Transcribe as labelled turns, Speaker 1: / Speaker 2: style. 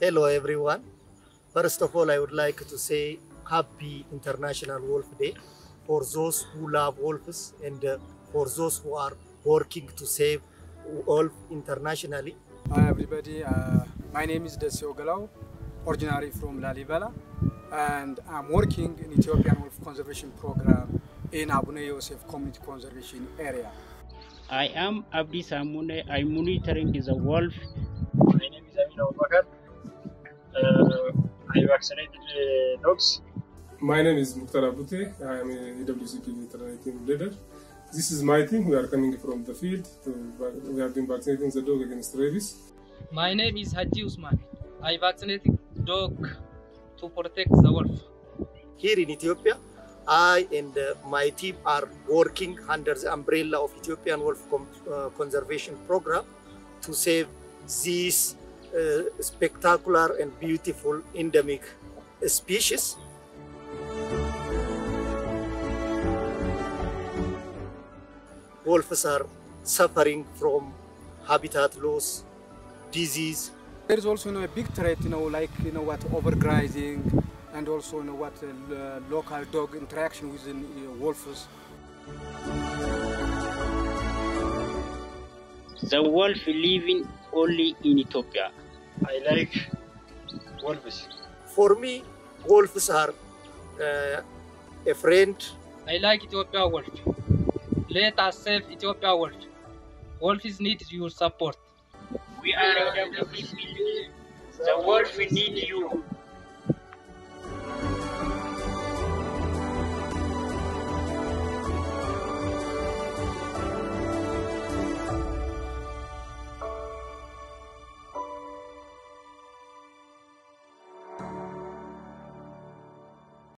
Speaker 1: Hello everyone. First of all, I would like to say Happy International Wolf Day for those who love wolves and for those who are working to save wolf internationally.
Speaker 2: Hi everybody, my name is Desio Galau, originally from Lalibela, and I'm working in Ethiopian Wolf Conservation Program in Abune Yosef Community Conservation Area.
Speaker 3: I am Abdi Samune. I'm monitoring the wolf.
Speaker 4: My name is Amin Abubakar. I vaccinated dogs.
Speaker 5: My name is Mukhtar Abute. I am a EWCP veterinary team leader. This is my team. We are coming from the field. We have been vaccinating the dog against rabies.
Speaker 6: My name is Haji Usman. I vaccinated dog to protect the wolf.
Speaker 1: Here in Ethiopia, I and my team are working under the umbrella of Ethiopian Wolf Conservation Program to save these spectacular and beautiful endemic species. Wolves are suffering from habitat loss, disease.
Speaker 2: There is also a big threat, overgrazing, and also local dog interaction with wolves.
Speaker 3: The wolf living only in Ethiopia.
Speaker 4: I like wolves.
Speaker 1: For me, wolves are a friend.
Speaker 6: I like Ethiopia wolf. Let us save Ethiopia wolf. Wolves need your support.
Speaker 3: We are EWCP. The wolf need you.